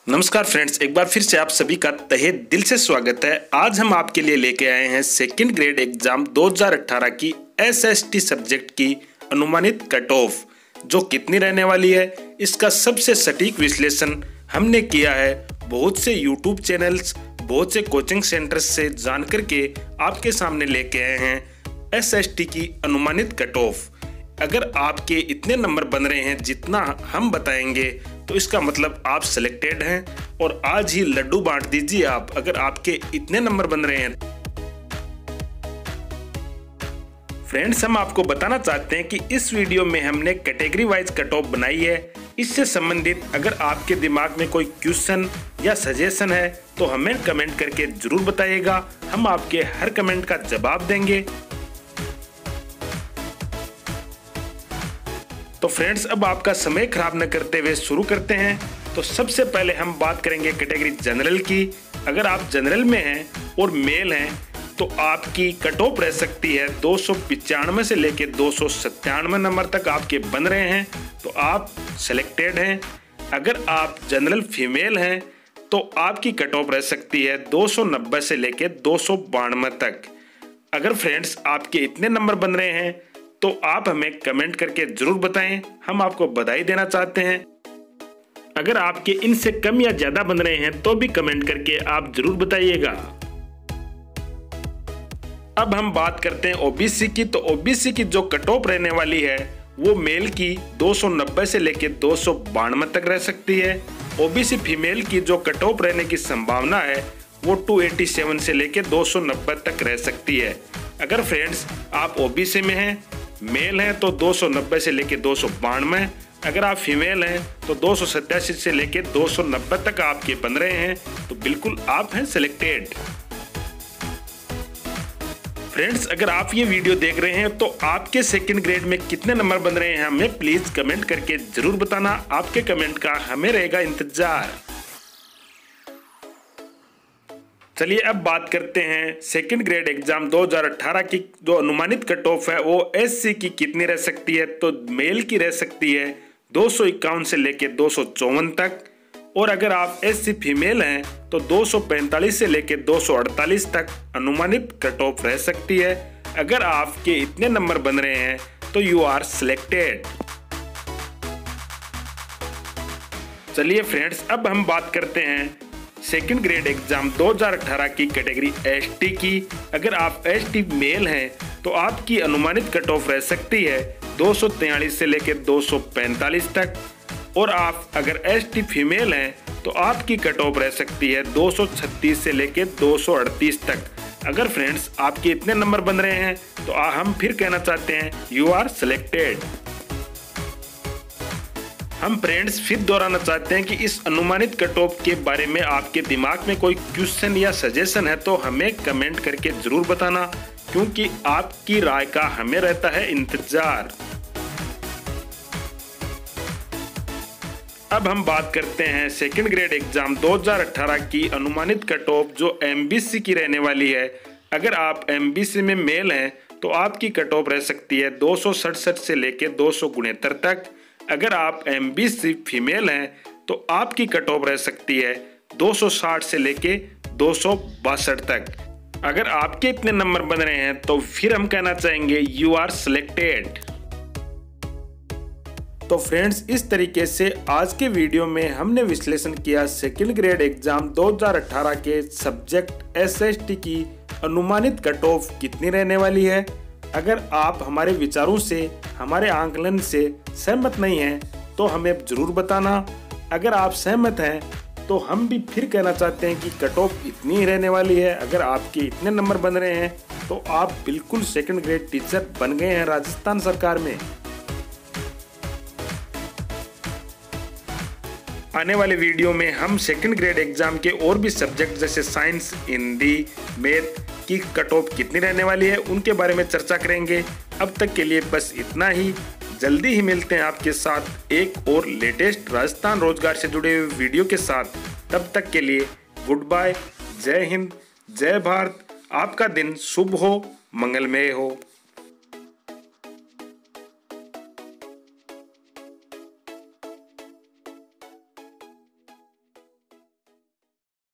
नमस्कार फ्रेंड्स, एक बार फिर से आप सभी का तहे दिल से स्वागत है। आज हम आपके लिए लेके आए हैं सेकंड ग्रेड एग्जाम 2018 की एसएसटी सब्जेक्ट की अनुमानित कट ऑफ जो कितनी रहने वाली है, इसका सबसे सटीक विश्लेषण हमने किया है। बहुत से यूट्यूब चैनल्स, बहुत से कोचिंग सेंटर्स से जान करके आपके सामने लेके आए हैं एसएसटी की अनुमानित कट ऑफ। अगर आपके इतने नंबर बन रहे हैं जितना हम बताएंगे तो इसका मतलब आप सिलेक्टेड हैं और आज ही लड्डू बांट दीजिए आप, अगर आपके इतने नंबर बन रहे हैं। फ्रेंड्स, हम आपको बताना चाहते हैं कि इस वीडियो में हमने कैटेगरी वाइज कट ऑफ बनाई है। इससे संबंधित अगर आपके दिमाग में कोई क्वेश्चन या सजेशन है तो हमें कमेंट करके जरूर बताइएगा, हम आपके हर कमेंट का जवाब देंगे। तो फ्रेंड्स, अब आपका समय खराब न करते हुए शुरू करते हैं। तो सबसे पहले हम बात करेंगे कैटेगरी जनरल की। अगर आप जनरल में हैं और मेल हैं तो आपकी कट ऑफ रह सकती है 295 से लेकर 297 नंबर तक आपके बन रहे हैं तो आप सिलेक्टेड हैं। अगर आप जनरल फीमेल हैं तो आपकी कट ऑफ रह सकती है 290 से लेकर 292 तक। अगर फ्रेंड्स आपके इतने नंबर बन रहे हैं तो आप हमें कमेंट करके जरूर बताएं, हम आपको बधाई देना चाहते हैं। अगर आपके इनसे कम या ज्यादा बन रहे हैं तो भी कमेंट करके आप जरूर बताइएगा। अब हम बात करते हैं ओबीसी की। तो ओबीसी की जो कट ऑफ रहने वाली है वो मेल की 290 से लेकर 292 तक रह सकती है। ओबीसी फीमेल की जो कट ऑफ रहने की संभावना है वो 287 से लेकर 290 तक रह सकती है। अगर फ्रेंड्स आप ओबीसी में हैं, मेल हैं तो 290 से लेकर 292, अगर आप फीमेल हैं तो 287 से लेकर 290 तक आपके बन रहे हैं तो बिल्कुल आप हैं सिलेक्टेड। फ्रेंड्स, अगर आप ये वीडियो देख रहे हैं तो आपके सेकंड ग्रेड में कितने नंबर बन रहे हैं हमें प्लीज कमेंट करके जरूर बताना। आपके कमेंट का हमें रहेगा इंतजार। चलिए अब बात करते हैं सेकंड ग्रेड एग्जाम 2018 की जो अनुमानित कट ऑफ है वो एससी की कितनी रह सकती है। तो मेल की रह सकती है 251 से लेकर 254 तक, और अगर आप एससी फीमेल हैं तो 245 से लेकर 248 तक अनुमानित कट ऑफ रह सकती है। अगर आपके इतने नंबर बन रहे हैं तो यू आर सिलेक्टेड। चलिए फ्रेंड्स, अब हम बात करते हैं सेकंड ग्रेड एग्जाम 2018 की कैटेगरी एसटी की। अगर आप एसटी मेल हैं तो आपकी अनुमानित कट ऑफ रह सकती है 243 से लेकर 245 तक, और आप अगर एसटी फीमेल हैं तो आपकी कट ऑफ रह सकती है 236 से लेकर 238 तक। अगर फ्रेंड्स आपके इतने नंबर बन रहे हैं तो हम फिर कहना चाहते हैं यू आर सिलेक्टेड। हम फ्रेंड्स फिर दोहराना चाहते हैं कि इस अनुमानित कट ऑफ के बारे में आपके दिमाग में कोई क्वेश्चन या सजेशन है तो हमें कमेंट करके जरूर बताना, क्योंकि आपकी राय का हमें रहता है इंतजार। अब हम बात करते हैं सेकंड ग्रेड एग्जाम 2018 की अनुमानित कट ऑफ जो एमबीसी की रहने वाली है। अगर आप एमबीसी में मेल हैं तो आपकी कट ऑफ रह सकती है 267 से लेकर 269 तक। अगर आप एमबीसी फीमेल हैं तो आपकी कट ऑफ रह सकती है 260 से लेके 262 तक। अगर आपके इतने नंबर बन रहे हैं तो फिर हम कहना चाहेंगे यू आर सिलेक्टेड। तो फ्रेंड्स, इस तरीके से आज के वीडियो में हमने विश्लेषण किया सेकंड ग्रेड एग्जाम 2018 के सब्जेक्ट एसएसटी की अनुमानित कट ऑफ कितनी रहने वाली है। अगर आप हमारे विचारों से, हमारे आंकलन से सहमत नहीं हैं तो हमें जरूर बताना। अगर आप सहमत हैं तो हम भी फिर कहना चाहते हैं कि कट ऑफ इतनी ही रहने वाली है। अगर आपके इतने नंबर बन रहे हैं तो आप बिल्कुल सेकंड ग्रेड टीचर बन गए हैं राजस्थान सरकार में। आने वाले वीडियो में हम सेकंड ग्रेड एग्जाम के और भी सब्जेक्ट जैसे साइंस, हिंदी, मैथ की कट ऑफ कितनी रहने वाली है उनके बारे में चर्चा करेंगे। अब तक के लिए बस इतना ही। जल्दी ही मिलते हैं आपके साथ एक और लेटेस्ट राजस्थान रोजगार से जुड़े हुए वीडियो के साथ। तब तक के लिए गुड बाय, जय हिंद, जय भारत। आपका दिन शुभ हो, मंगलमय हो।